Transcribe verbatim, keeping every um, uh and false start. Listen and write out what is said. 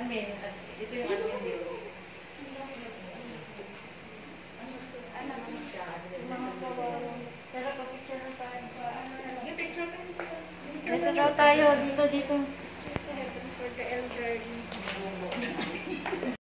admin. At ito yung admin dito. Ano naman siya? Pero pa-picture na tayo. Yung picture na dito. Dito daw tayo. Dito, dito. For the elderly.